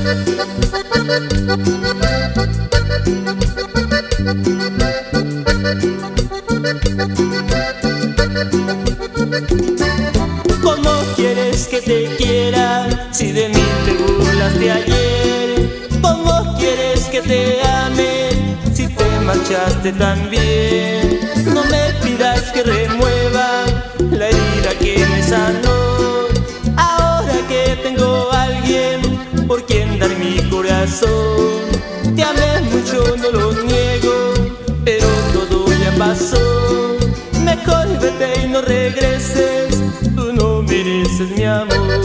¿Cómo quieres que te quiera si de mí te burlaste ayer? ¿Cómo quieres que te ame si te marchaste también? No me pidas que remueva la herida que me sanó. Ahora que tengo a alguien por quien dar mi corazón. Te amé mucho, no lo niego, pero todo ya pasó. Mejor vete y no regreses, tú no mereces mi amor.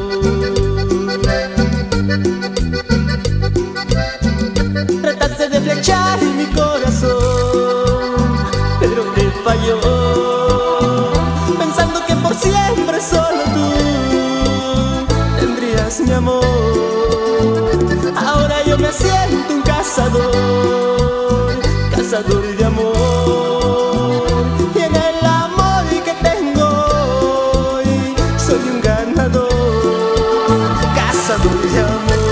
Trataste de flechar mi corazón, pero te falló, pensando que por siempre solo tú tendrías mi amor. Ahora yo me siento un cazador, cazador de amor. Y en el amor que tengo hoy soy un ganador, cazador de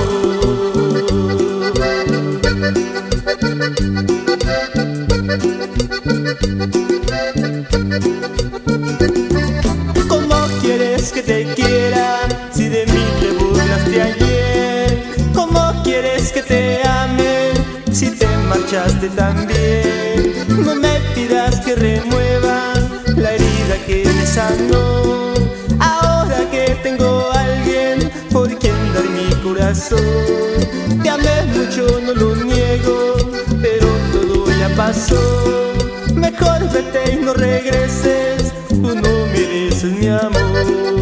amor. ¿Cómo quieres que te quiera si de mí te burlaste ayer? ¿Cómo quieres que te ame si te marchaste también? No me pidas que remueva la herida que me sanó. Ahora que tengo a alguien por quien dar mi corazón. Te amé mucho, no lo niego, pero todo ya pasó. Mejor vete y no regreses, tú no mereces mi amor.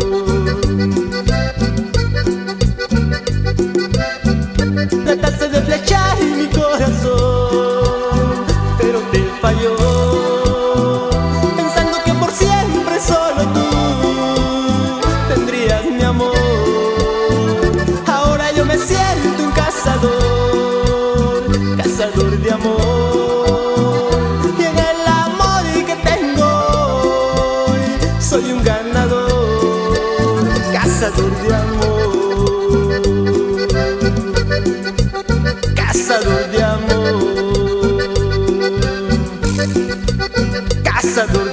Trataste de flechar mi corazón, pero te falló, pensando que por siempre solo tú tendrías mi amor. Ahora yo me siento un cazador, cazador de amor. Y en el amor que tengo hoy soy un ganador, cazador de amor. Cazador de amor, cazador